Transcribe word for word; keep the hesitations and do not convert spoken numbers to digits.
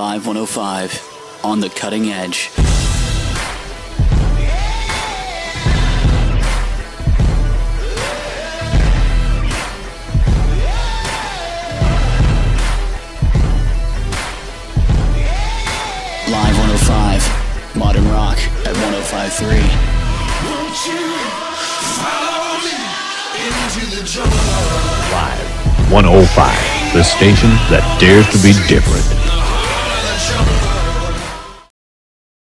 Live one oh five, on the cutting edge. Live one oh five, modern rock at one oh five point three. Won't you follow me into the jungle? Live one oh five, the station that dares to be different.